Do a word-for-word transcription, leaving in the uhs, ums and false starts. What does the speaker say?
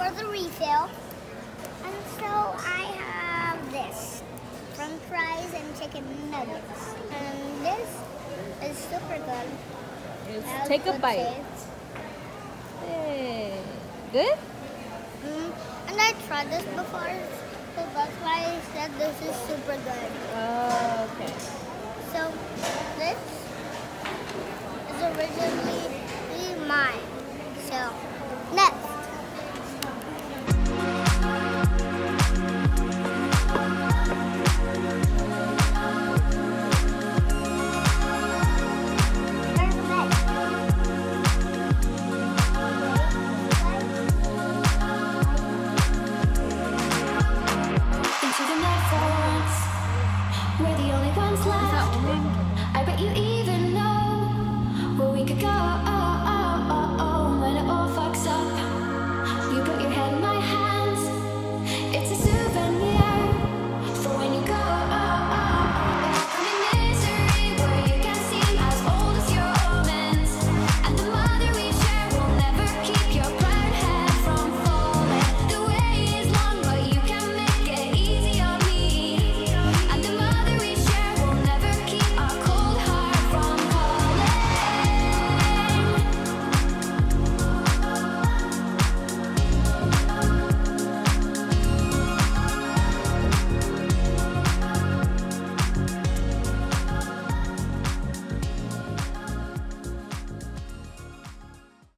for the refill. And so I have this. French fries and chicken nuggets. And this is super good. Yes. Take a bite. Taste. Hey. Good? Mm, and I tried this before, so that's why I said this is super good. Oh, okay. So this is originally mine. So